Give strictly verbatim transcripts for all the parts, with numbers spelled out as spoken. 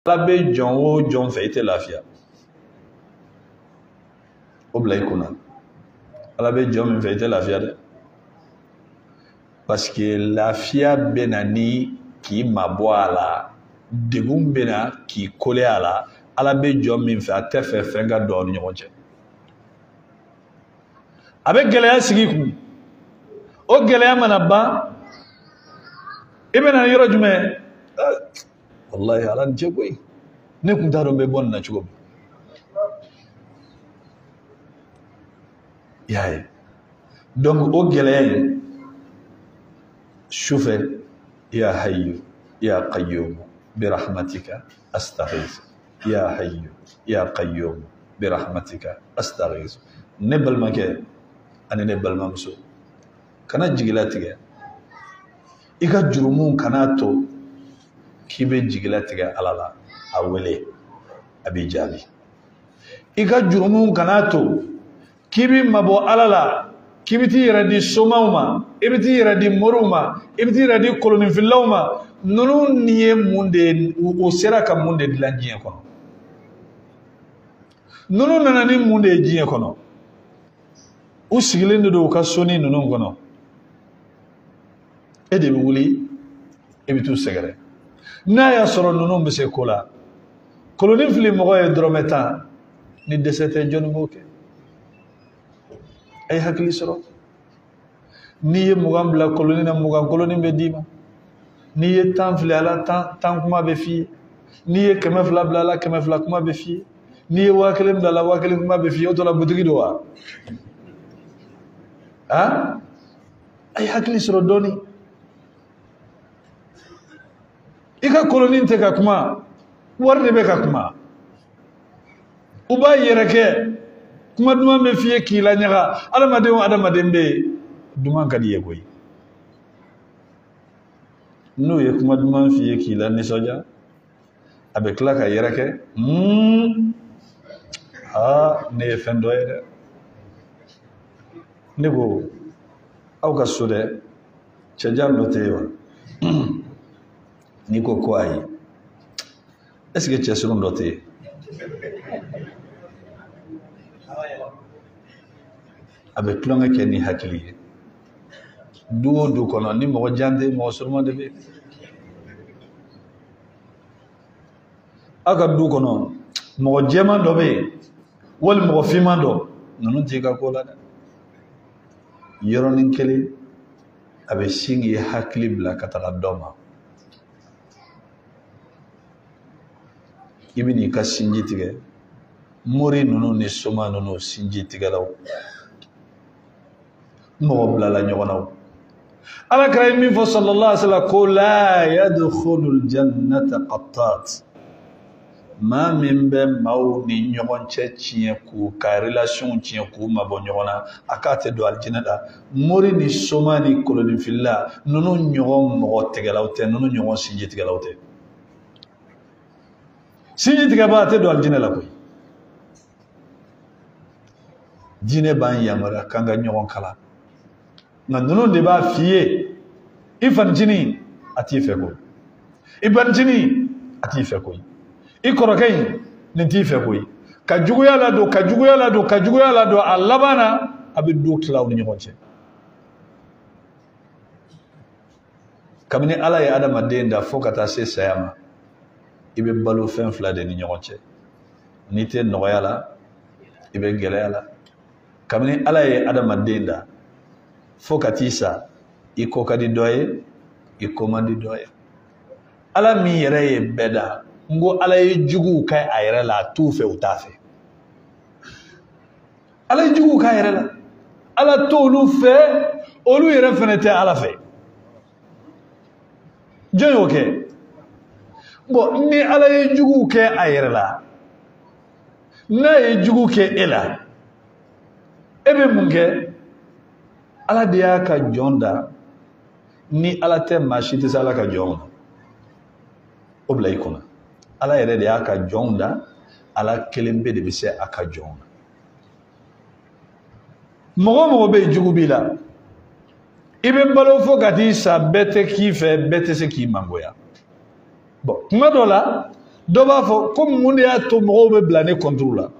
ala be jɔn o jɔn fɛ i tɛ lafiya o bila i kunna ala be jɔn min fɛ i tɛ lafiya dɛ parce que lafiya bɛ na ni k'i mabɔ a la degun bɛ na k'i kole a la ala be jɔn min fɛ a tɛ fɛ fɛn ka don aw ni ɲɔgɔn cɛ a bɛ gɛlɛya sigi kun o gɛlɛya mana ban i bɛ na yɔrɔ jumɛn wallahi ala ni cɛ koyi ne kun t'a dɔn n bɛ bɔ nin na cogo min i y'a ye donc o gɛlɛya in sufɛ ya hayyu ya qayyum bi rahmatika astaghith ya hayyu ya qayyum bi rahmatika astaghith ne balimakɛ ani ne balimamuso kana jigila tigɛ i ka jurumu kana to k'i bɛ jigila tigɛ ala la a wele a b'i jaabi i ka jurumu kana to k'i bɛ mabɔ ala la k'i bɛ t'i yɛrɛ di somaw ma i bɛ t'i yɛrɛ di moriw ma i bɛ t'i yɛrɛ di kolonifilaw ma ninnu ni ye mun de o sera ka mun de dilan diɲɛ kɔnɔ ninnu nana ni mun de ye diɲɛ kɔnɔ u sigilen de don u ka soni ninnu kɔnɔ e de bɛ wuli e bɛ t'u sɛgɛrɛ n'a y'a sɔrɔ ninnu bɛ se ko la kolonifili mɔgɔ ye dɔrɔmɛ tan ni dɛsɛ tɛ jɔnni b'o kɛ a ye hakili sɔrɔ n'i ye mugan bila koloni na mugan koloni bɛ d'i ma n'i ye tan fili a la tan tan kuma bɛ f'i ye n'i ye kɛmɛ fila bila a la kɛmɛ fila kuma bɛ f'i ye n'i ye waa kelen bila a la waa kelen kuma bɛ f'i ye o tora butigi don wa ah a ye hakili sɔrɔ dɔɔni i ka koloni tɛ ka kuma wari de bɛ ka kuma u b'a yɛrɛ kɛ kuma duman bɛ f'i ye k'i la ɲaga adamaden o adamaden bɛ yen duman ka di ye koyi n'o ye kuma duman f'i ye k'i la nisɔndiya a bɛ tila ka yɛrɛ kɛ hmm aa ne ye fɛn dɔ ye dɛ ne ko aw ka so dɛ cɛjan dɔ tɛ yen wa n'i ko ko ayi est-ce que cɛsirun dɔ tɛ yen a bɛ tulonkɛ kɛ ni hakili ye du o du kɔnɔ ni mɔgɔ jan tɛ mɔgɔ suruma de bɛ yen aw ka du kɔnɔ mɔgɔ jɛman dɔ bɛ yen wali mɔgɔ finman dɔ ninnu t'i ka ko la dɛ yɔrɔnin kelen a bɛ sin k'i hakili bila ka taga dɔ ma i bɛ n'i ka sinji tigɛ mori ninnu ni soma ninnu sinji tigɛlaw mɔgɔ bilala ɲɔgɔn na ala kɛra ye min fɔ sallallahu alaihi wasallam ko la yadkhulul jannata qattat maa min bɛ maaw ni ɲɔgɔn cɛ tiɲɛ k'u ka relation tiɲɛ k'u mabɔ ɲɔgɔn na a k'a tɛ don alijinɛ la mori ni soma ni kolonifila ninnu ɲɔgɔn mɔgɔ tigɛlaw tɛ ninnu ɲɔgɔn sinji tigɛlaw tɛ sinji tigɛba a tɛ don alijinɛ la koyi diinɛ b'an yamaruya k'an ka ɲɔgɔn kala nka ninnu de b'a f'i ye i fanicinin a t'i fɛ koyi i banicinin a t'i fɛ koyi i kɔrɔkɛ in nin t'i fɛ koyi ka juguya ladon ka juguya ladon ka juguya ladon a laban na a bɛ do tila aw ni ɲɔgɔn cɛ kabini ala ye adamaden da fo ka taa se saya ma i bɛ balo fɛn fila de ni ɲɔgɔn cɛ n'i tɛ nɔgɔya la i bɛ gɛlɛya la kabini ala ye adamaden da fo ka t'i sa i ko ka di dɔ ye i ko man di dɔ ye ala min yɛrɛ ye bɛɛ da n ko ala ye juguw kɛ a yɛrɛ la a t'u fɛ u t'a fɛ ala ye juguw kɛ a yɛrɛ la ala t'olu fɛ olu yɛrɛ fɛnɛ tɛ ala fɛ jɔn y'o kɛ bon ni ala ye juguw kɛ a yɛrɛ la n'a ye jugu kɛ e la e bɛ mun kɛ ala de y'a ka jɔn da ni ala tɛ maa si tɛ se ala ka jɔn na o bila i kɔnɔ ala yɛrɛ de y'a ka jɔn da ala kelen bɛ de bɛ se a ka jɔn na mɔgɔ mɔgɔ bɛ yen jugu b'i la i bɛ balo fo ka t'i sa bɛɛ tɛ k'i fɛ bɛɛ tɛ se k'i mangoya bon kuma dɔ la dɔ b'a fɔ ko mun de y'a to mɔgɔw bɛ bila ne contre la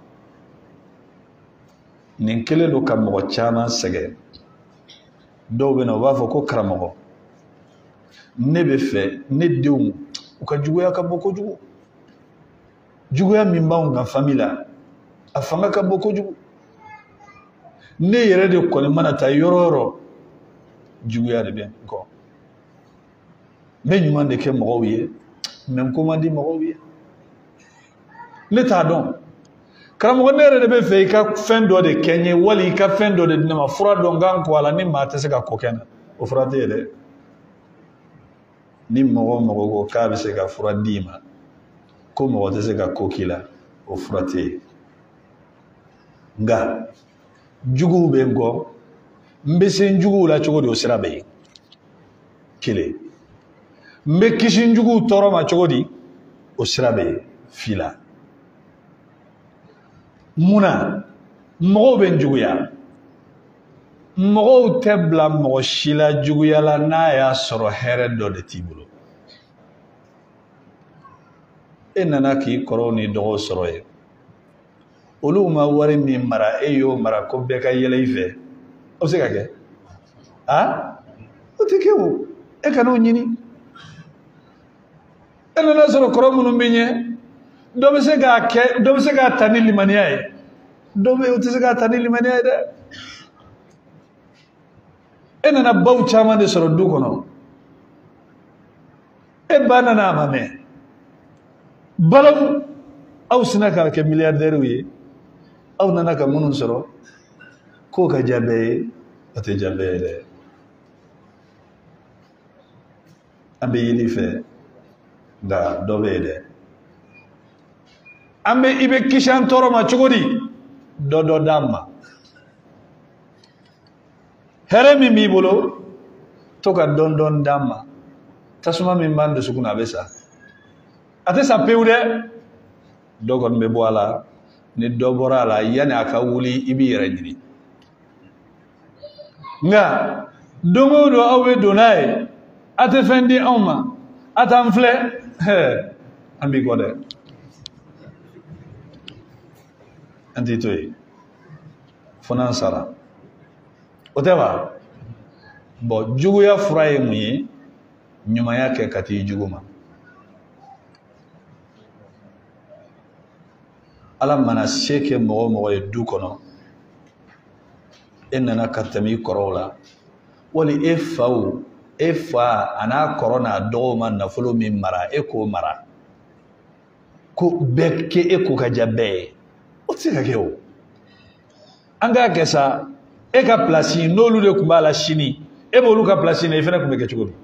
nin kelen don ka mɔgɔ caman sɛgɛn dɔw bɛ na u b'a fɔ ko karamɔgɔ ne bɛ fɛ ne denw u ka juguya ka bɔ kojugu juguya min b'anw ka famille la a fanga ka bɔ kojugu ne yɛrɛ de kɔni mana taa yɔrɔ o yɔrɔ juguya de bɛ n kɔ n bɛ ɲuman de kɛ mɔgɔw ye mais n ko man di mɔgɔw ye ne t'a dɔn karamɔgɔ ne yɛrɛ de bɛ fɛ i ka fɛn dɔ de kɛ n ye wali i ka fɛn dɔ de di ne ma fura dɔ n kan kɔ a la ni maa tɛ se ka ko kɛ n na o fura tɛ ye dɛ ni mɔgɔ mɔgɔ ko k'a bɛ se ka fura d'i ma ko mɔgɔ tɛ se ka ko k'i la o fura tɛ ye nka juguw bɛ n kɔ n bɛ se n juguw la cogo di o sira bɛ yen kelen n bɛ kisi n juguw tɔɔrɔ ma cogo di o sira bɛ yen fila munna mɔgɔw bɛ n juguya mɔgɔw tɛ bila mɔgɔ si la juguya la n'a y'a sɔrɔ hɛrɛ dɔ de t'i bolo e nana k'i kɔrɔw ni dɔgɔw sɔrɔ yen olu ma wari min mara e y'o mara ko bɛɛ ka yɛlɛ i fɛ o bɛ se ka kɛ a o tɛ kɛ o e kana o ɲini e nana sɔrɔ kɔrɔ minnu bɛ ɲɛ dɔ bɛ se k'a kɛ dɔ bɛ se k'a ta ni limaniya ye dɔ bɛ yen o tɛ se k'a ta ni limaniya ye dɛ e nana baw caman de sɔrɔ du kɔnɔ e ba nana a ma mɛn balawu aw sina ka kɛ miliyardɛriw ye aw nana ka minnu sɔrɔ k'o ka diya bɛɛ ye o tɛ diya bɛɛ ye dɛ an bɛ yeli fɛ nka dɔ bɛ yen dɛ an bɛ i bɛ kisi an tɔɔrɔ ma cogo di dɔ dɔ d'an ma hɛrɛ min b'i bolo to ka dɔn dɔn d'an ma tasuma min b'an dusukun na a bɛ sa a tɛ sa pewu dɛ dɔ kɔni bɛ bɔ a la ni dɔ bɔra a la yanni a ka wuli i b'i yɛrɛ ɲini nka don o don aw bɛ don n'a ye a tɛ fɛn di anw ma a t'an filɛ hɛ an b'i kɔ dɛ an t'i to yen fo n'an sara o tɛ wa bɔn juguya fura ye mun ye ɲumanya kɛ ka t'i jugu ma ala mana se kɛ mɔgɔ mɔgɔ ye du kɔnɔ e nana ka tɛmɛ i kɔrɔw la wali e faw e fa a n'a kɔrɔ n'a dɔgɔw ma nafolo min mara e k'o mara ko bɛɛ kɛ e ko ka diya bɛɛ ye o tɛ se ka kɛ o an k'a kɛ sa e ka pilasi n'olu de tun b'a la sini e b'olu ka pilasi na i fana tun bɛ kɛ cogo di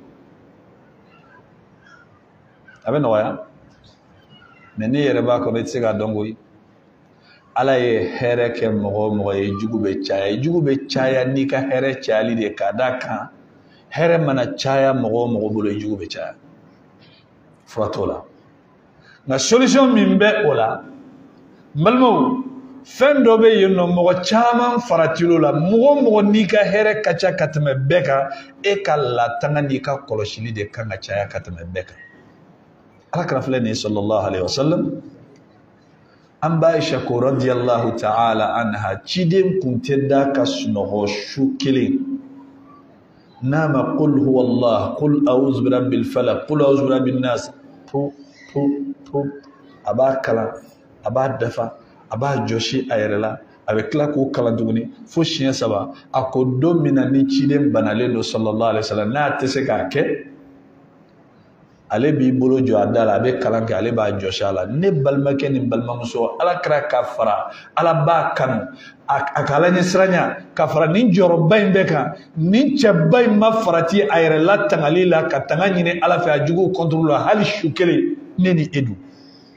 a bɛ nɔgɔya mɛ ne yɛrɛ b'a kɔnɔ i tɛ se k'a dɔn koyi ala ye hɛrɛ kɛ mɔgɔ o mɔgɔ ye jugu bɛ caya jugu bɛ caya n'i ka hɛrɛ cayali de k'a d'a kan hɛrɛ mana caya mɔgɔ o mɔgɔ bolo jugu bɛ caya fura t'o la nka solution min bɛ o la n balimaw fɛn dɔ bɛ yen nɔ mɔgɔ caman faratil'o la mɔgɔ o mɔgɔ n'i ka hɛrɛ ka ca ka tɛmɛ bɛɛ kan e ka latanga n'i ka kɔlɔsili de kan ka caya ka tɛmɛ bɛɛ kan alakira filɛ nin ye sallallahu alaihi wasallam an b'a Aisha ko radiyallahu ta'ala anha ciden kun tɛ da ka sunɔgɔ su kelen n'a ma qul huwa Allah qul a'udhu bi rabbil falaq qul a'udhu bi rabbin nas po po po a b'a kalan a b'a dafa a b'a jɔsi a yɛrɛ la a bɛ tila k'o kalan tuguni fo siɲɛ saba a ko don min na ni ciden banalen don sallallahu alaihi wasallam n'a tɛ se k'a kɛ ale b'i bolo jɔ a da la a bɛ kalan kɛ ale b'a jɔsi a la ne balimakɛ ni balimamuso ala kɛra ka fara ala b'a kanu a ka ala ɲɛ siranya ka fara nin jɔyɔrɔba in bɛɛ kan nin cɛba in ma farati a yɛrɛ la tangali la ka tanga ɲini ala fɛ a juguw contrôle la hali su kelen ne ni e dun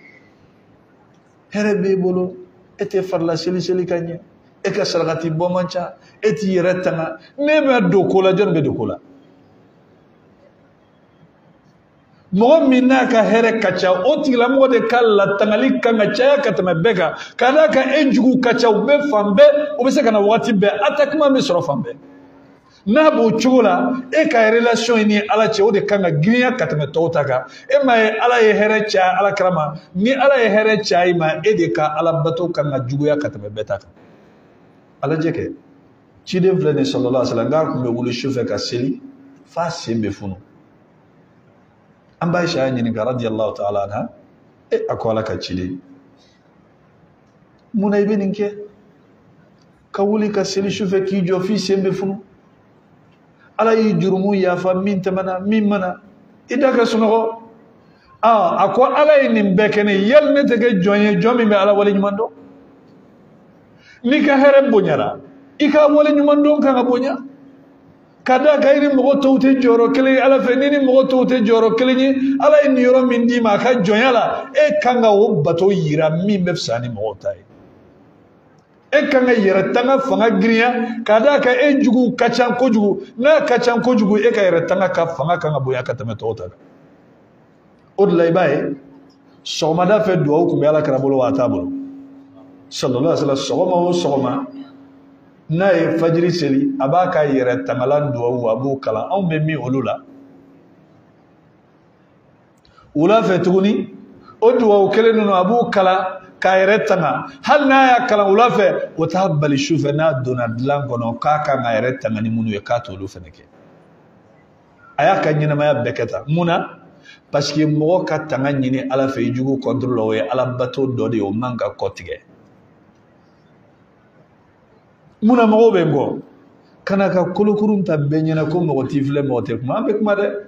hɛrɛ b'i bolo e tɛ farila seli seli ka ɲɛ e ka sarakati bɔ man ca e t'i yɛrɛ tanga ne bɛ don ko la jɔn bɛ don ko la mɔgɔ min n'a ka hɛrɛ ka ca o tigilamɔgɔ de ka latangali kan ka caya ka tɛmɛ bɛɛ kan ka d'a kan e jugu ka ca u bɛ fan bɛɛ u bɛ se ka na waati bɛɛ attaquement bɛ sɔrɔ fan bɛɛ n'a b'o cogo la e ka relation ni ala cɛ o de kan ka girinya ka tɛmɛ tɔw ta kan e ma ye ala ye hɛrɛ caya ala kira ma ni ala ye hɛrɛ caya i ma e de ka ala bato kan ka juguya ka tɛmɛ bɛɛ ta kan ala jɛ kɛ ciden filɛ ni sallallahu alaihi wasallam k'a kun bɛ wuli sufɛ ka seli f'a sen bɛ funu an b'a Aisha ɲininka radiyallahu ta'ala anha e a ko ala ka ciden mun na i bɛ nin kɛ ka wuli ka seli sufɛ k'i jɔ f'i sen bɛ funu ala yi jurumu yafa min tɛmɛna min mana i da ka sunɔgɔ ah a ko ala ye nin bɛɛ kɛ ne yali ne tɛ kɛ jɔn ye jɔn min bɛ ala wale ɲuman dɔn n'i ka hɛrɛ bonyara i ka wale ɲuman dɔn kan ka bonya ka da ka i ni mɔgɔ tɔw tɛ jɔyɔrɔ kelen ye ala fɛ ni ni mɔgɔ tɔw tɛ jɔyɔrɔ kelen ye ala ye nin yɔrɔ min d'i ma a ka jɔnya la e kan ka o bato yira min bɛ fisa ni mɔgɔw ta ye e kan ka yɛrɛ tanga fanga girinya ka da ka e jugu ka ca kojugu n'a ka ca kojugu e ka yɛrɛ tanga ka fanga kan ka bonya ka tɛmɛ tɔw ta kan o de la i b'a ye sɔgɔmada fɛ duwawu tun bɛ ala kira bolo wa a t'a bolo sallallahu alaihi wasallam sɔgɔma o sɔgɔma n'a ye fajiri seli a b'a ka yɛrɛ tangalan duwawu a b'o kalan anw bɛ min olu la wula fɛ tuguni o duwawu kelen ninnu a b'o kalan k'a yɛrɛ tanga hali n'a y'a kalan wula fɛ o t'a bali su fɛ n'a donna dilan kɔnɔ k'a kan ka yɛrɛ tanga ni minnu ye k'a t'olu fɛnɛ kɛ a y'a ka ɲɛnamaya bɛɛ kɛ tan mun na parce que mɔgɔ ka tanga ɲini ala fɛ i jugu contre la o ye ala bato dɔ de ye o man ka kɔ tigɛ mun na mɔgɔw bɛ n kɔ kana ka kolokurun ta bɛɛ ɲɛna ko mɔgɔ t'i filɛ mɔgɔ tɛ kuma an bɛ kuma dɛ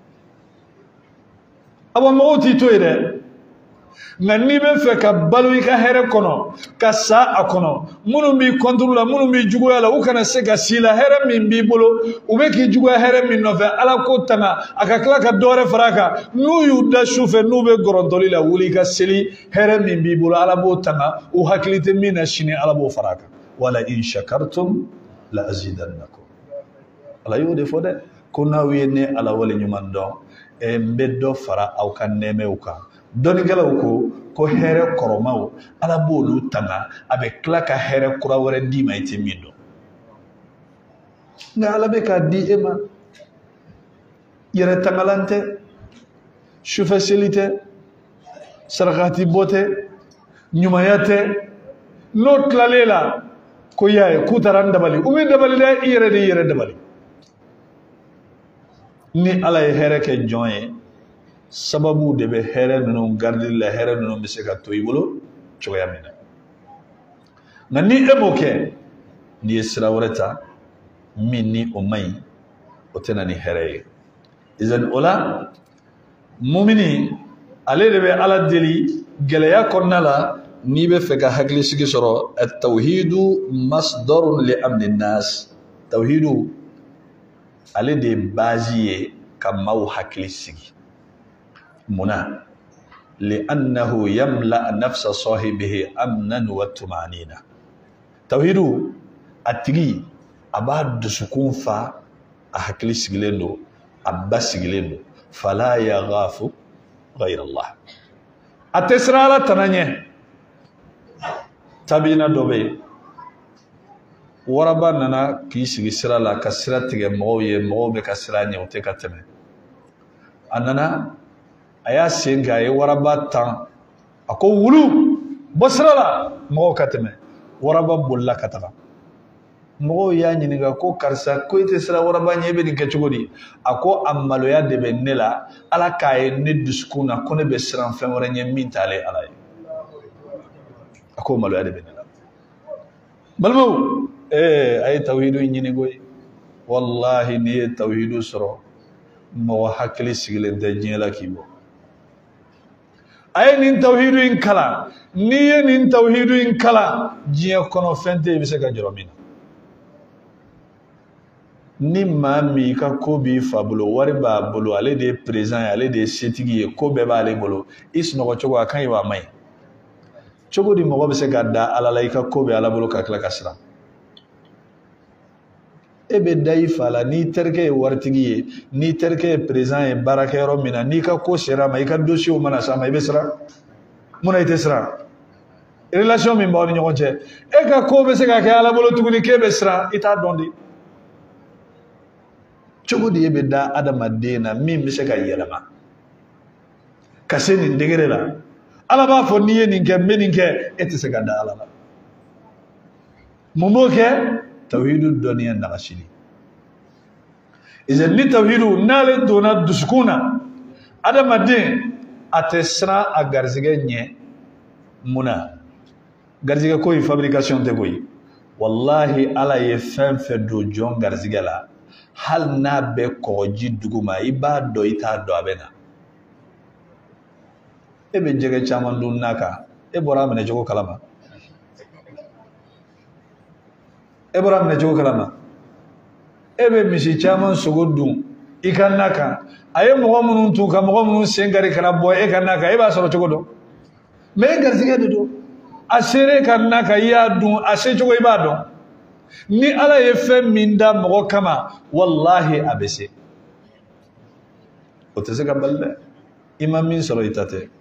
awa mɔgɔw t'i to ye dɛ nka n'i bɛ fɛ ka balo i ka hɛrɛ kɔnɔ ka sa a kɔnɔ minnu b'i kɔnturu la minnu b'i juguya la u kana se ka si la hɛrɛ min b'i bolo u bɛ k'i juguya hɛrɛ min nɔfɛ ala ko tanga a ka tila ka dɔwɛrɛ fara a kan n'u y'u da su fɛ n'u bɛ gɔrɔntɔli la wuli i ka seli hɛrɛ min b'i bolo ala b'o tanga u hakili tɛ min na sini ala b'o fara a kan wala in shakartum la azidannakum ala y'o de fɔ dɛ ko n'aw ye ne ala wale ɲuman dɔn n bɛ dɔ fara aw ka nɛɛmɛw kan dɔnnikɛlaw ko ko hɛrɛ kɔrɔmaw ala b'olu tanga a bɛ tila ka hɛrɛ kura wɛrɛ d'i ma i tɛ min dɔn nka ala bɛ k'a di e ma yɛrɛ tangalan tɛ sufɛ seli tɛ sarakati bɔ tɛ ɲumanya tɛ n'o tilalen la ko y'a ye k'u taara n dabali u bɛ dabali dɛ i yɛrɛ de y'i yɛrɛ dabali ni ala ye hɛrɛ kɛ jɔn ye sababu de bɛ hɛrɛ ninnu gardili la hɛrɛ ninnu bɛ se ka to i bolo cogoya min na nka ni e m'o kɛ n'i ye sira wɛrɛ ta min ni o man ɲi o tɛ na ni hɛrɛ ye izani o la mumini ale de bɛ ala deli gɛlɛya kɔnɔna la n'i bɛ fɛ ka hakilisigi sɔrɔ at-tawhidu masdarun li amni nas tawhidu ale de ye base ye ka maaw hakili sigi munna li'annahu yamla nafsa sahibihi amnan wa tumanina tawhidu a tigi a b'a dusukun fa a hakili sigilen don a ba sigilen don fala yaghafu ghayra Allah a tɛ siran ala tana ɲɛ tabina dɔ bɛ yen waraba nana k'i sigi sira la ka sira tigɛ mɔgɔw ye mɔgɔw bɛ ka sira ɲɛ o tɛ ka tɛmɛ a nana a y'a sen kɛ a ye waraba tan a ko wulu bɔ sira la mɔgɔw ka tɛmɛ waraba bolila ka taga mɔgɔw y'a ɲininka ko karisa ko i tɛ sira waraba ɲɛ i bɛ nin kɛ cogo di a ko a maloya de bɛ ne la ala k'a ye ne dusukun na ko ne bɛ siran fɛn wɛrɛ ɲɛ min t'ale ala ye a ko maloya de bɛ ne la balimaw ee a ye tawhidu ɲini koyi wallahi n'i ye tawhidu sɔrɔ mɔgɔ hakili sigilen tɛ diɲɛ la k'i bɔ a ye nin tawhidu in kalan n'i ye nin tawhidu in kalan diɲɛ kɔnɔ fɛn tɛ i bɛ se ka jɔrɔ min na ni maa min ka ko b'i fa bolo wari b'a bolo ale de ye président ye ale de ye setigi ye ko bɛɛ b'ale bolo i sunɔgɔ cogo a kan ɲi wa a man ɲi cogo di mɔgɔ bɛ se ka da ala la i ka ko bɛ ala bolo ka tila ka siran e bɛ da i fa la n'i terikɛ ye waritigi ye n'i terikɛ ye président ye baarakɛyɔrɔ min na n'i ka ko sera a ma i ka dossier mana s'a ma i bɛ siran mun na i tɛ siran relation min b'aw ni ɲɔgɔn cɛ e ka ko bɛ se ka kɛ ala bolo tuguni k'e bɛ siran i t'a dɔn de cogo di ebe da adamaden na min bɛ se ka yɛlɛma ka se nin degré la ala b'a fɔ n'i ye nin kɛ n bɛ nin kɛ e tɛ se ka da ala la mun b'o kɛ tawhidu dɔnniya nagasili idan ni tawhidu n'ale donna dusukun na adamaden a tɛ siran a garisɛgɛ ɲɛ mun na garisɛgɛ ko in fabrication tɛ koyi wallahi ala ye fɛn fɛn don jɔn garisɛgɛ la hali n'a bɛ kɔgɔji dugu ma i b'a dɔn i t'a dɔn a bɛ na e bɛ jɛgɛ caman dun n'a kan e bɔra a minɛ cogo kalama e bɔra a minɛ cogo kalama e bɛ misi caman sogo dun i ka n'a kan a ye mɔgɔ minnu tun ka mɔgɔ minnu sen kari kana bɔ e ka n'a kan e b'a sɔrɔ cogo dɔn mais e garisɛgɛ de don a sere ka n'a kan i y'a dun a se cogo i b'a dɔn ni ala ye fɛn min da mɔgɔ kama wallahi a bɛ se o tɛ se ka bali dɛ i ma min sɔrɔ i ta tɛ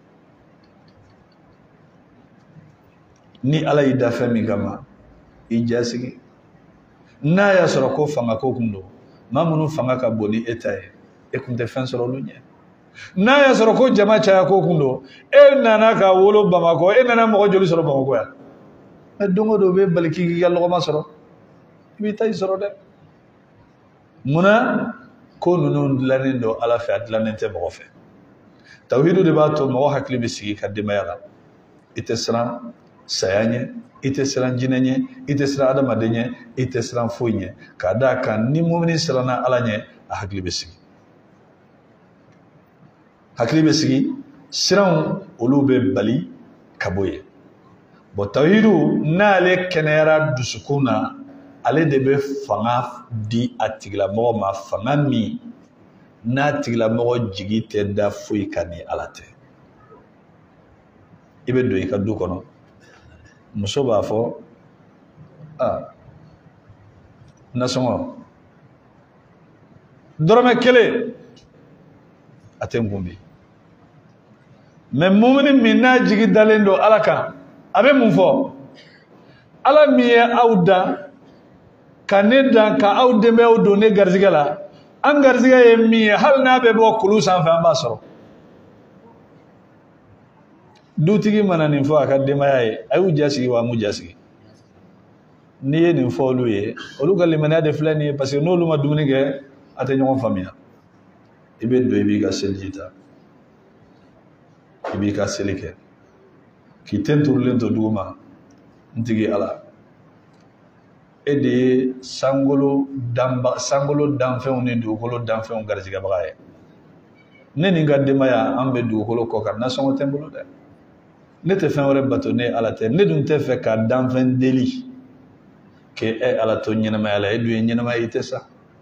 ni ala y'i da fɛn min kama i jasigi n'a y'a sɔrɔ ko fanga ko kun don maa minnu fanga ka bon ni e ta ye e kun tɛ fɛn sɔrɔ olu ɲɛ n'a y'a sɔrɔ ko jama caya ko kun don e nana ka wolo Bamakɔ e nana mɔgɔ joli sɔrɔ Bamakɔ yan mais don o don bɛ bali k'i ka lɔgɔma sɔrɔ i b'i ta i sɔrɔ dɛ munna ko ninnu dilannen don ala fɛ a dilannen tɛ mɔgɔ fɛ tawhidu de b'a to mɔgɔ hakili bɛ sigi ka denbaya la i tɛ siran saya ɲɛ i tɛ siran jinɛ ɲɛ i tɛ siran adamaden ɲɛ i tɛ siran foyi ɲɛ ka d'a kan ni mumini siranna ala ɲɛ a hakili bɛ sigi hakili bɛ sigi siranw olu bɛ bali ka bɔ yen bon tawhidu n'ale kɛnɛyara dusukun na ale de bɛ fanga di a tigilamɔgɔ ma fanga min n'a tigilamɔgɔ jigi tɛ da foyi kan ni ala tɛ i bɛ don i ka du kɔnɔ muso b'a fɔ aa nasɔngɔ dɔrɔmɛ kelen a tɛ n kun bi mais mumini min n'a jigi dalen don ala kan a bɛ mun fɔ ala min ye aw dan ka ne dan ka aw denbayaw don ne garisɛgɛ la an garisɛgɛ ye min ye hali n'a bɛ bɔ kulu sanfɛ an b'a sɔrɔ dutigi mana nin fɔ a ka denbaya ye a y'u jasigi wa a m'u jasigi n'i ye nin fɔ olu ye olu ka limaniya de filɛ nin ye parce que n'olu ma dumuni kɛ a tɛ ɲɔgɔn faamuya i bɛ don i b'i ka seliji ta i b'i ka seli kɛ k'i ten turulen to dugu ma n tigi ala e de ye sankolo danba sankolo danfɛnw ni dugukolo danfɛnw garisɛgɛbaga ye ne ni n ka denbaya an bɛ dugukolo kɔ kan nasɔngɔ tɛ n bolo dɛ ne tɛ fɛn wɛrɛ bato ne ala tɛ ne dun tɛ fɛ ka danfɛn deli k'e e ala to ɲɛnamaya la e dun ye ɲɛnamaya i tɛ sa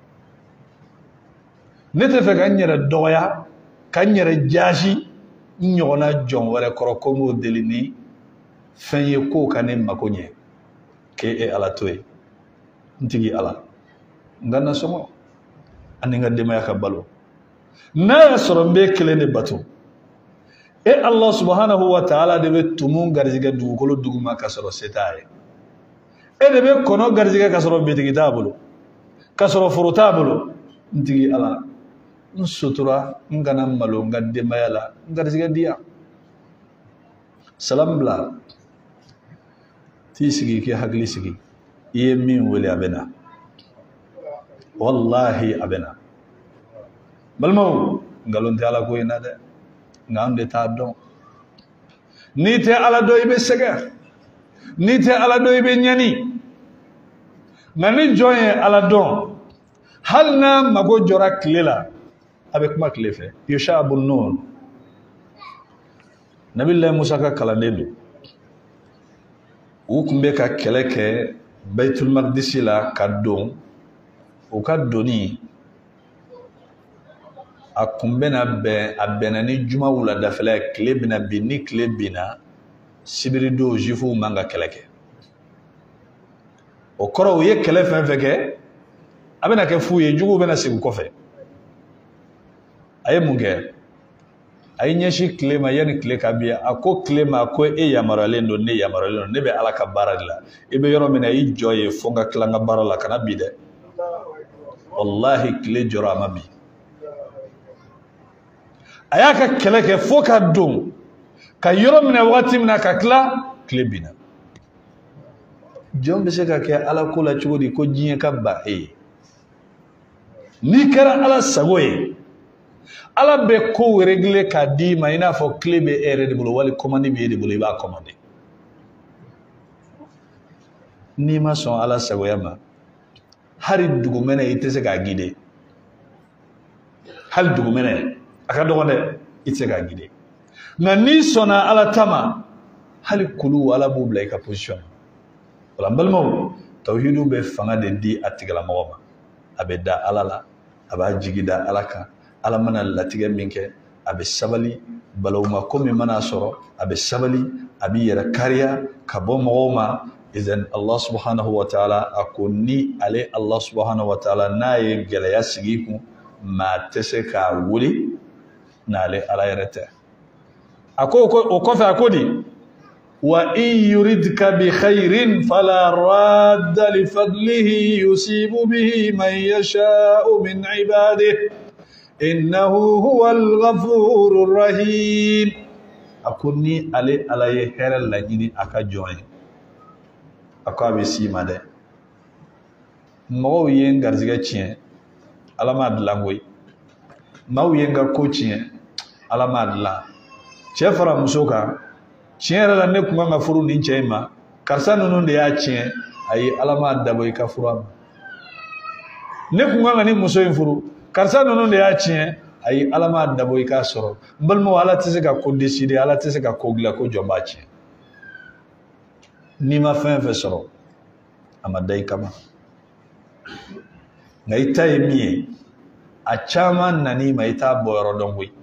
ne tɛ fɛ ka n yɛrɛ dɔgɔya ka n yɛrɛ jaasi n ɲɔgɔnna jɔn wɛrɛ kɔrɔ ko n b'o deli ni fɛn ye k'o ka ne mako ɲɛ k'e e ala to ye n tigi ala n ka nasɔngɔ ani n ka denbaya ka balo n'a y'a sɔrɔ n bɛ kelen de bato e Allah subhanahu wa ta'ala de bɛ tumu garisɛgɛ dugukolo duguma ka sɔrɔ se t'a ye e de bɛ kɔnɔ garisɛgɛ ka sɔrɔ bitigi t'a bolo ka sɔrɔ foro t'a bolo n tigi ala n sutura n kana malo n ka denbaya la n garisɛgɛ di yan salam bila t'i sigi k'i hakili sigi i ye min wele a bɛ na wallahi a bɛ na balimaw nkalon tɛ ala ko in na dɛ nka an de t'a dɔn n'i tɛ ala dɔn i bɛ sɛgɛn n'i tɛ ala dɔn i bɛ ɲani nka ni jɔn ye ala dɔn hali n'a mago jɔra tile la a bɛ kuma tile fɛ yosha abu nun nabilayi musa ka kalanden don u tun bɛ ka kɛlɛ kɛ Baitul Maqdisi la ka don u ka doni a kun bɛna bɛn a bɛnna ni juma wuladafɛla ye tile bɛna bin ni tile binna sibiri don juifuw man ka kɛlɛ kɛ o kɔrɔ u ye kɛlɛ fɛn fɛn kɛ a bɛna kɛ fu ye juguw bɛna segin kɔfɛ a ye mun kɛ a ye ɲɛsin tile ma yanni tile ka bin a ko tile ma ko e yamaruyalen don ne yamaruyalen don ne bɛ ala ka baara de la i bɛ yɔrɔ min na i jɔ ye fo n ka tila n ka baara la kana bi dɛ wallahi kile jɔra a ma bi a y'a ka kɛlɛ kɛ fo ka don ka yɔrɔ minɛ wagati min na ka tila kile binna jɔn bɛ se ka kɛ ala ko la cogo di ko diɲɛ ka ba e ye n'i kɛra ala sago ye ala bɛ ko régler k'a d'i ma i n'a fɔ kile bɛ e yɛrɛ de bolo wali commande bɛ e de bolo i b'a commandé n'i ma sɔn ala sagoya ma hali dugumɛnɛ i tɛ se k'a guider hali dugumɛnɛ a ka dɔgɔn dɛ i tɛ se k'a guider nka n'i sɔnna ala ta ma hali kulu ala b'u bila i ka position wala n balimaw tawhidu bɛ fanga de di a tigilamɔgɔ ma a bɛ da ala la a b'a jigi da ala kan ala mana latigɛ min kɛ a bɛ sabali balawuma ko min mana sɔrɔ a bɛ sabali a b'i yɛrɛ kariya ka bɔ mɔgɔw ma idan Allah subhanahu wa ta'ala a ko ni ale Allah subhanahu wa ta'ala n'a ye gɛlɛya sigi kun maa tɛ se k'a wuli n'ale ala yɛrɛ tɛ a ko o kɔfɛ a ko di wa in yuridka bi khairin fala radda li fadlihi yusibu bihi man yasha'u min ibadihi innahu huwal ghafurur rahim a ko ni ale ala ye hɛrɛ laɲini a ka jɔn ye a ko a bɛ s'i ma dɛ mɔgɔw ye n garizigɛ tiɲɛ ala m'a dilan koyi maaw ye n ka ko tiɲɛ ala m'a dilan cɛ fara muso kan tiɲɛ yɛrɛ la ne kun kan ka furu nin cɛ in ma karisa ninnu de y'a tiɲɛ ayi ala m'a dabɔ i ka furu a ma ne kun kan ka ni muso in furu karisa ninnu de y'a tiɲɛ ayi ala m'a dabɔ i k'a sɔrɔ n balimaw ala tɛ se ka ko décider ala tɛ se ka ko dilan ko jɔn b'a tiɲɛ n'i ma fɛn fɛn sɔrɔ a ma da i kama nka i ta ye min ye a caman nani ma i t'a bɔ yɔrɔ dɔn koyi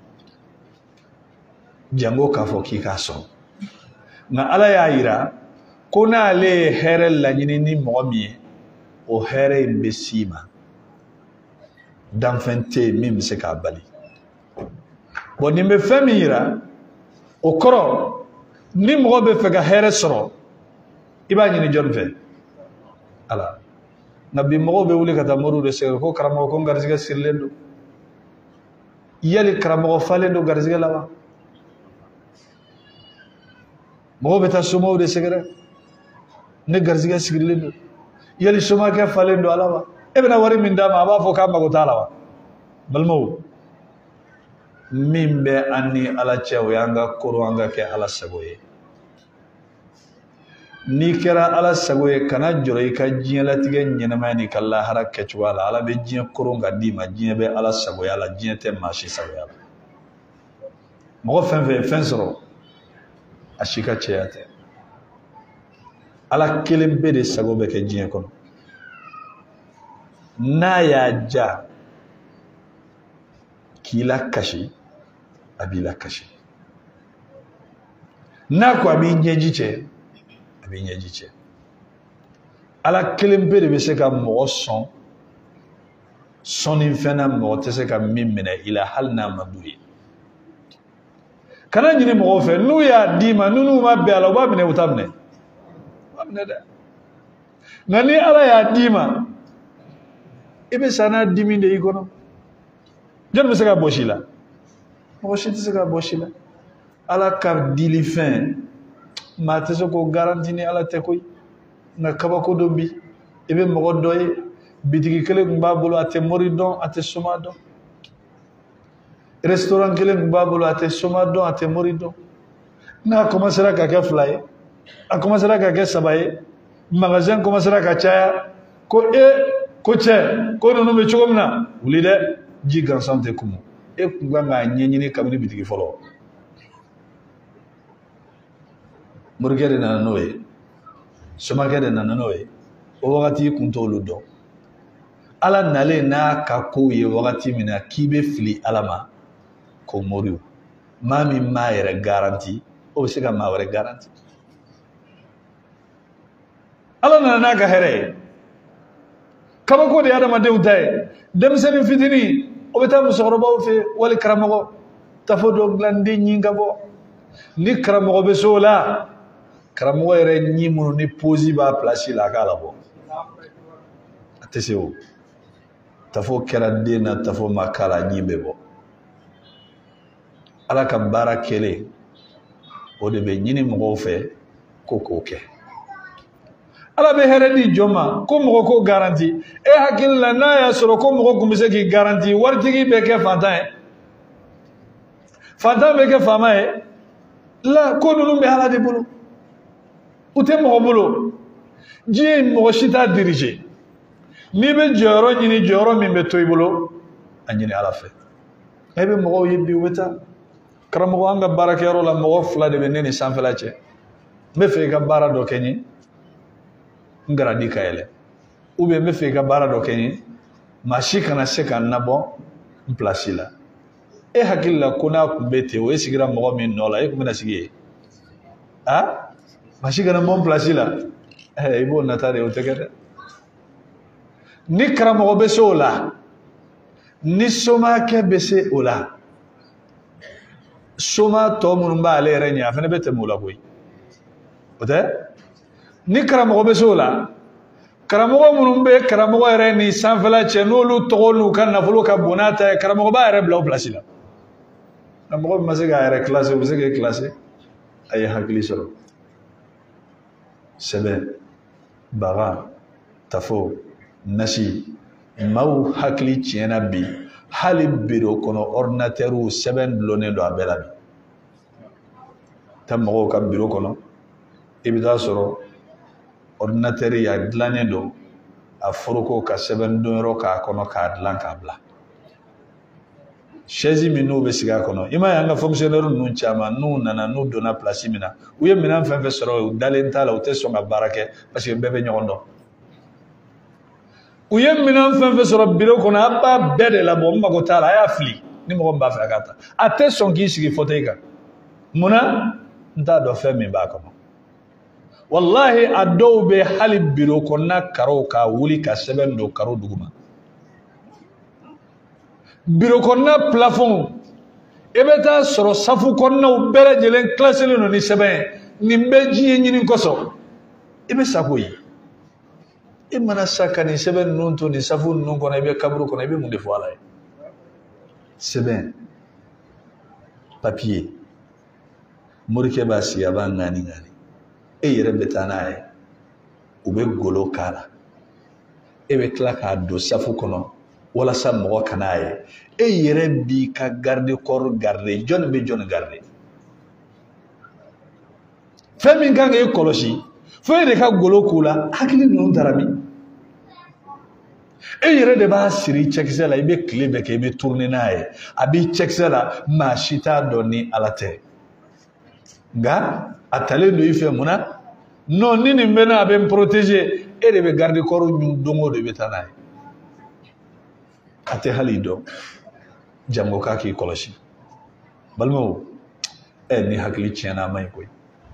jango k'a fɔ k'i k'a sɔrɔ nka ala y'a yira ko n'ale ye hɛrɛ laɲini ni mɔgɔ min ye o hɛrɛ in bɛ s'i ma danfɛn tɛ yen min bɛ se k'a bali bon nin bɛ fɛn min yira o kɔrɔ ni mɔgɔ bɛ fɛ ka hɛrɛ sɔrɔ i b'a ɲini jɔn fɛ ala nka bi mɔgɔw bɛ wuli ka taa moriw de sɛgɛrɛ ko karamɔgɔ ko n garizigɛ sirilen don yali karamɔgɔ falen don garizigɛ la wa mɔgɔw bɛ taa somaw de sɛgɛrɛ ne garizigɛ sirilen don yali somakɛ falen don ala wa e bɛna wari min d'a ma a b'a fɔ k'a mago t'a la wa balimaw min bɛ an ni ala cɛ o y'an ka koro an ka kɛ ala sago ye n'i kɛra ala sago ye kana jɔrɔ i ka diɲɛlatigɛ ɲɛnamaya ni ka lahara kɛcogoya la ala bɛ diɲɛ koron ka d'i ma diɲɛ bɛ ala sagoya la diɲɛ tɛ maa si sagoya la mɔgɔ fɛn fɛn ye fɛn sɔrɔ a si ka cɛya tɛ ala kelen bɛ de sago bɛ kɛ diɲɛ kɔnɔ n'a y'a ja k'i la kasi a b'i la kasi n'a ko a b'i ɲɛji cɛ a b'i ɲɛji cɛ ala kelen pe de bɛ se ka mɔgɔ sɔn sɔnni fɛn na mɔgɔ tɛ se ka min minɛ i la hali n'a ma d'u ye kana ɲini mɔgɔw fɛ n'u y'a d'i ma n'u ma bɛn a la u b'a minɛ u t'a minɛ u b'a minɛ dɛ nka ni ala y'a d'i ma i bɛ sa n'a dimi de i kɔnɔ jɔn bɛ se ka bɔ si la mɔgɔ si tɛ se ka bɔ si la ala ka dili fɛn maa tɛ se k'o garanti ni ala tɛ koyi nka kabako dɔ bi i bɛ mɔgɔ dɔ ye bitigi kelen tun b'a bolo a tɛ mori dɔn a tɛ soma dɔn restaurant kelen tun b'a bolo a tɛ soma dɔn a tɛ mori dɔn n'a commencera ka kɛ fila ye a commencera ka kɛ saba ye magasin commencera ka caya ko e ko cɛ ko ninnu bɛ cogo min na wuli dɛ ji gansan tɛ kumu e kun kan k'a ɲɛɲini kabini bitigi fɔlɔ morikɛ de nana n'o ye somakɛ de nana n'o ye o wagati kun t'olu dɔn ala nalen n'a ka kow ye wagati min na k'i bɛ fili ala ma ko moriw maa min m'a yɛrɛ garanti o bɛ se ka maa wɛrɛ garanti ala nana n'a ka hɛrɛ ye kabako de ye adamadenw ta ye denmisɛnnin fitinin o bɛ taa musokɔrɔbaw fɛ wali karamɔgɔ tafo dɔ dilan den ɲin ka bɔ ni karamɔgɔ bɛ so o la karamɔgɔ yɛrɛ ɲin minnu ni posi b'a pilasi la a k'a labɔ a tɛ se o tafo kɛra den na tafo ma kala ɲi bɛ bɔ ala ka baara kɛlen o de bɛ ɲini mɔgɔw fɛ ko k'o kɛ ala bɛ hɛrɛ di jɔn ma ko mɔgɔ ko garanti e hakili la n'a y'a sɔrɔ ko mɔgɔ kun bɛ se k'i garanti waritigi bɛ kɛ fantan ye fantan bɛ kɛ faama ye la ko ninnu bɛ ala de bolo u tɛ mɔgɔ bolo diɲɛ mɔgɔ si t'a dirige n'i bɛ jɔyɔrɔ ɲini jɔyɔrɔ min bɛ to i bolo a ɲini ala fɛ e bɛ mɔgɔw ye bi u bɛ taa karamɔgɔ an ka baarakɛyɔrɔ la mɔgɔ fila de bɛ ne ni sanfɛla cɛ n bɛ fɛ i ka baara dɔ kɛ n ye n garadi ka yɛlɛ ou bien n bɛ fɛ i ka baara dɔ kɛ n ye maa si kana se ka n nabɔ n pilasi la e hakili la ko n'a kun bɛ ten o e sigira mɔgɔ min nɔ la e kun bɛna sigi yen a maa si kana bɔ n pilasi la ɛ i b'o nata de o tɛ kɛ dɛ ni karamɔgɔ bɛ se o la ni somakɛ bɛ se o la soma tɔ minnu b'ale yɛrɛ ɲɛ a fana bɛ tɛmɛ o la koyi o tɛ ni karamɔgɔ bɛ se o la karamɔgɔ minnu bɛ karamɔgɔ yɛrɛ ni sanfɛla cɛ n'olu tɔgɔ n'u ka nafolo ka bon n'a ta ye karamɔgɔ b'a yɛrɛ bila o pilasi la karamɔgɔ min ma se k'a yɛrɛ kilase o bɛ se k'e kilase a ye hakili sɔrɔ sɛbɛn baga tafo nasi maaw hakili tiɲɛna bi hali biro kɔnɔ ordinatɛriw sɛbɛn dulonnen don a bɛɛ la bi taa mɔgɔw ka biro kɔnɔ i bɛ taa sɔrɔ ordinatɛri a dilannen don a foroko ka sɛbɛn donyɔrɔ k'a kɔnɔ k'a dilan k'a bila chaise min n'u bɛ sigi a kɔnɔ i ma ye an ka fonctionnaire ninnu caman n'u nana n'u donna place min na u ye minɛn fɛn fɛn sɔrɔ u dalen t'a la u tɛ sɔn ka baara kɛ parce que bɛɛ bɛ ɲɔgɔn dɔn u ye minɛn fɛn fɛn sɔrɔ bureau kɔnɔ a b'a bɛɛ de labɔ n mago t'a la a y'a fili ni mɔgɔ min b'a fɛ a k'a ta a tɛ sɔn k'i sigi fauteuil kan munna n t'a dɔn fɛn min b'a kɔnɔ wallahi a dɔw bɛ hali bureau kɔnɔna karaw ka wuli ka sɛbɛn don karo duguma bureau kɔnɔna plafond e bɛ taa sɔrɔ safu kɔnɔnaw bɛɛ lajɛlen classelen don ni sɛbɛn ye nin bɛ diɲɛ ɲini kosɔn i bɛ sa koyi i mana sa ka nin sɛbɛn ninnu to nin safu ninnu kɔnɔ i bɛ kaburu kɔnɔ i bɛ mun de fɔ ala ye sɛbɛn papier morikɛ b'a sigi a b'a ŋani ŋani e yɛrɛ bɛ taa n'a ye u bɛ golo k'a la e bɛ tila k'a don safu kɔnɔ walasa mɔgɔ kan'a ye e yɛrɛ b'i ka garde corps garde jɔnni bɛ jɔnni garde fɛn min kan k'e kɔlɔsi fo e de ka golo k'u la hakili ninnu taara min e yɛrɛ de b'a siri cɛkisɛ la i bɛ tile bɛɛ kɛ i bɛ tourner n'a ye a b'i cɛkisɛ la maa si t'a dɔn ni ala tɛ nka a talen don i fɛ mun na non ni nin bɛ na a bɛ n protéger e de bɛ garde corps ɲun don o don i bɛ taa n'a ye a tɛ hali dɔn jango k'a k'i kɔlɔsi balimaw ɛ ni hakili tiɲɛna a ma ɲi koyi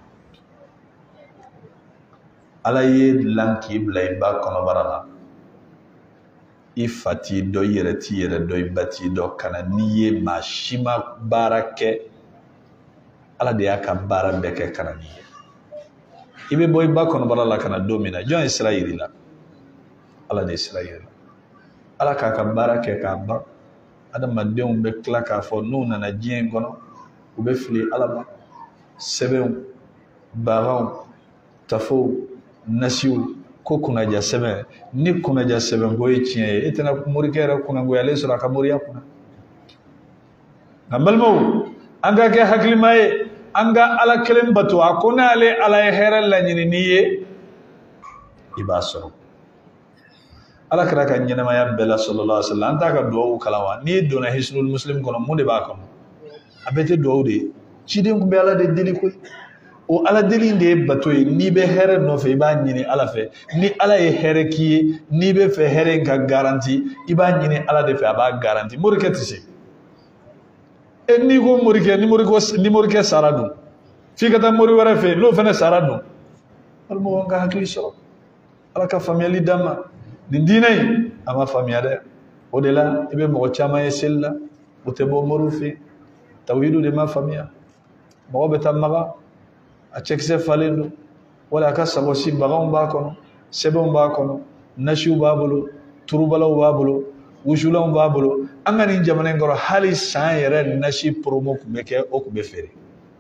ala ye dilan k'i bila i ba kɔnɔbara la i fa t'i dɔn i yɛrɛ t'i yɛrɛ dɔn i ba t'i dɔn ka na n'i ye maa si ma baara kɛ ala de y'a ka baara bɛɛ kɛ ka na n'i ye i bɛ bɔ i ba kɔnɔbara la ka na don min na jɔn ye sira yir'i la ala de ye sira yir'i la ala k'a ka baara kɛ k'a ban adamadenw bɛ tila k'a fɔ n'u nana diɲɛ in kɔnɔ u bɛ fili ala ma sɛbɛnw bagaw tafow nasiw ko kunnaja sɛbɛn ni kunnaja sɛbɛn ko ye tiɲɛ ye e tɛna morikɛ yɛrɛ kunnangoyalen sɔrɔ a ka moriya kunna nka balimaw an ka kɛ hakilima ye an ka ala kelen bato a ko n'ale ala ye hɛrɛ laɲini n'i ye i b'a sɔrɔ ala kɛra ka ɲɛnamaya bɛɛ la sallallahu alaihi wasallam an t'a ka duwawu kalan wa n'i donna hisnul muslim kɔnɔ mun de b'a kɔnɔ a bɛɛ tɛ duwawu de ye ciden kun bɛ ala de deli koyi o ala deli de ye bato ye n'i bɛ hɛrɛ nɔfɛ i b'a ɲini ala fɛ ni ala ye hɛrɛ k'i ye n'i bɛ fɛ hɛrɛ in ka garanti i b'a ɲini ala de fɛ a b'a garanti morikɛ tɛ se e n'i ko morikɛ ni morikɛ ni morikɛ sara dun f'i ka taa mori wɛrɛ fɛ n'o fana sara dun balimɔgɔ ka hakili sɔrɔ ala ka faamuyali d'an ma nin diinɛ in a ma faamuya dɛ o de la i bɛ mɔgɔ caman ye seli la o tɛ bɔ moriw fɛ tawhidu de ma faamuya mɔgɔ bɛ taa maga a cɛkisɛ falen don wala a ka sagosi baganw b'a kɔnɔ sɛbɛnw b'a kɔnɔ nasiw b'a bolo turubalaw b'a bolo wusulanw b'a bolo an ka nin jamana in kɔrɔ hali san yɛrɛ nasi promo tun bɛ kɛ o tun bɛ feere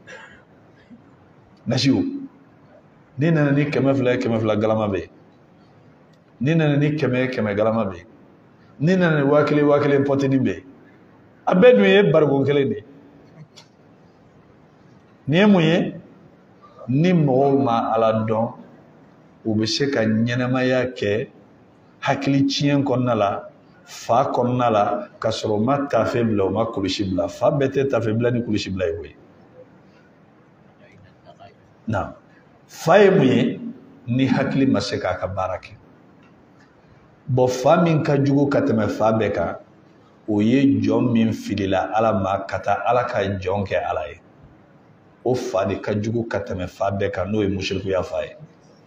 nasiw ni nana ni kɛmɛ fila kɛmɛ fila galama bɛ yen ni nana ni kɛmɛ kɛmɛ galama bɛ yen ni nana ni waa kelen waa kelen pɔtini bɛ yen a bɛɛ dun ye barikon kelen de ye nin ye mun ye ni mɔgɔw ma Ala dɔn u bɛ se ka ɲɛnamaya kɛ hakili tiɲɛ kɔnɔna la fa kɔnɔna la ka sɔrɔ u ma tafe bila u ma kulusi bila fa bɛɛ tɛ tafe bila ni kulusi bila ye koyi na fa ye mun ye ni hakili ma se k'a ka baara kɛ bɔn fa min ka jugu ka tɛmɛ fa bɛɛ kan o ye jɔn min filila Ala ma ka taa Ala ka jɔn kɛ Ala ye o fa de ka jugu ka tɛmɛ fa bɛɛ kan n'o ye musirikuya fa ye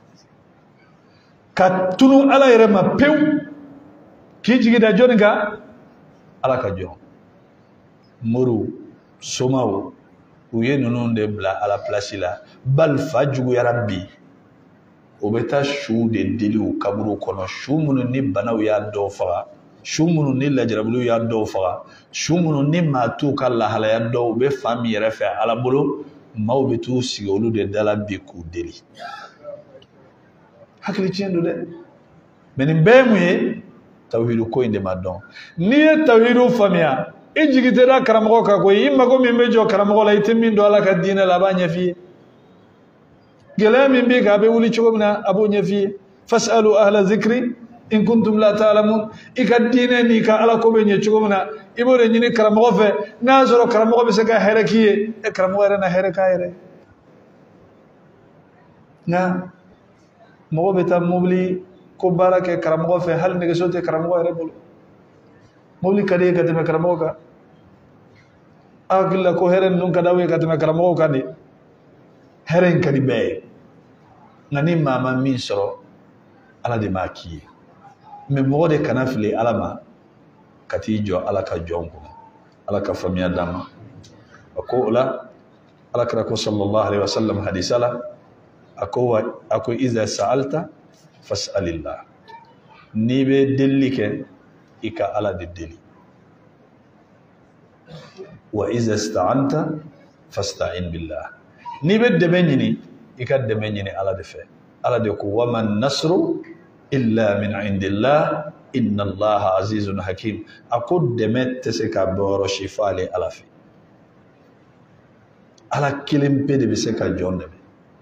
ka tunu Ala yɛrɛ ma pewu k'i jigi da jɔnni kan Ala ka jɔn moriw somaw u ye ninnu de bila Ala place la bali fa juguyara bi o bɛ taa su de deli u kaburu kɔnɔ su minnu ni banaw y'a dɔw faga su minnu ni lajarabiluw y'a dɔw faga su minnu ni maa t'u ka lahalaya dɔw u bɛ fa min yɛrɛ fɛ Ala bolo maaw bɛ t'u sigi olu de dala bi k'u deli hakili tiɲɛ don dɛ mɛ nin bɛɛ ye mun ye tawhidu ko in de ma dɔn n'i ye tawhidu faamuya i jigi tɛ da karamɔgɔ kan koyi i mago min bɛ jɔ karamɔgɔ la i tɛ min dɔn Ala ka diinɛ la a b'a ɲɛf'i ye gɛlɛya min b'i kan a bɛ wuli cogo min na a b'o ɲɛf'i ye fasalu ahla zikri in kuntum la ta'lamun i ka diinɛ n'i ka Ala ko bɛ ɲɛ cogo min na i b'o de ɲini karamɔgɔ fɛ n'a y'a sɔrɔ karamɔgɔ bɛ se ka hɛrɛ k'i ye e karamɔgɔ yɛrɛ na hɛrɛ k'a yɛrɛ nka mɔgɔ bɛ taa mobili ko baara kɛ karamɔgɔ fɛ hali nɛgɛso tɛ karamɔgɔ yɛrɛ bolo mobili ka di ye ka tɛmɛ karamɔgɔ kan a hakili la ko hɛrɛ ninnu ka d'aw ye ka tɛmɛ karamɔgɔw kan de hɛrɛ in ka di bɛɛ ye nka ni maa ma min sɔrɔ Ala de b'a k'i ye mɛ mɔgɔ de kana fili Ala ma ka t'i jɔ Ala ka jɔn kɔnɔ Ala ka faamuya d'an ma a ko o la Alakira ko sallallahu alaihi wasallam hadisa la a ko a ko iza sa'alta fas'alillah n'i bɛ delili kɛ i ka Ala de deli wa iza ista'anta fasta'in billah n'i bɛ dɛmɛ ɲini i ka dɛmɛ ɲini Ala de fɛ Ala de ko wa man nasru illa min indillah inna Allaha azizun hakim a ko dɛmɛ tɛ se ka bɔ yɔrɔ si fɔ ale Ala fɛ Ala kelen pe de bɛ se ka jɔn dɛmɛ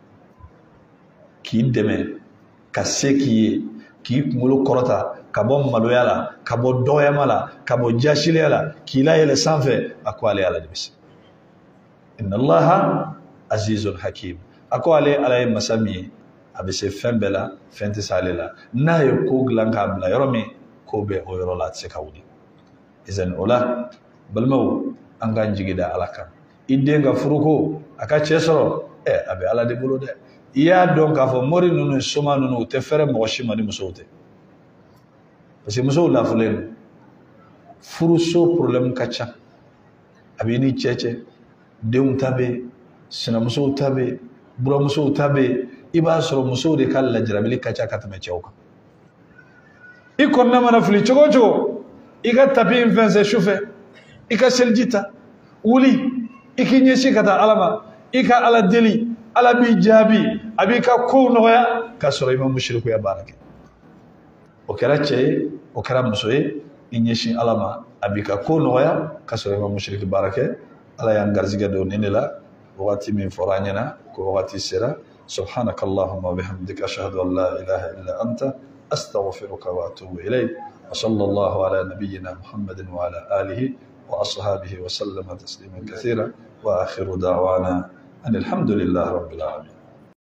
k'i dɛmɛ ka se k'i ye k'i kunkolo kɔrɔta ka bɔ maloya la ka bɔ dɔgɔyama la ka bɔ jasiliya la k'i layɛlɛ sanfɛ a ko ale Ala de bɛ se inna Allaha azizun hakim a ko ale Ala ye masa min ye a bɛ se fɛn bɛɛ la fɛn tɛ se ale la n'a ye ko dilan k'a bila yɔrɔ min ko bɛ o yɔrɔ la a tɛ se ka wuli izani o la balimaw an k'an jigi da Ala kan i den ka furuko a ka cɛ sɔrɔ ɛ a bɛ Ala de bolo dɛ i y'a dɔn k'a fɔ mori ninnu soma ninnu u tɛ fɛrɛ mɔgɔ si ma ni musow tɛ parce que musow lafulen don furuso problème ka ca a b'i ni cɛ cɛ denw ta bɛ yen sinamusow ta bɛ yen buramusow ta bɛ yen i b'a sɔrɔ musow de ka lajarabili ka ca ka tɛmɛ cɛw kan i kɔnɔna mana fili cogo o cogo i ka tapi in fɛn sɛ sufɛ i ka seliji ta wuli i k'i ɲɛsin ka taa Ala ma i ka Ala deli Ala b'i jaabi a b'i ka kow nɔgɔya k'a sɔrɔ i ma musirikuya baara kɛ o kɛra cɛ ye o kɛra muso ye i ɲɛsin Ala ma a b'i ka kow nɔgɔya k'a sɔrɔ i ma musiriki baara kɛ Ala y'an garizigɛ don nin de la wagati min fɔra an ɲɛna ko wagati sera سبحانك اللهم وبحمدك أشهد أن لا إله إلا أنت أستغفرك وأتوب إليك وصلى الله على نبينا محمد وعلى آله وأصحابه وسلم تسليما كثيرا وآخر دعوانا أن الحمد لله رب العالمين.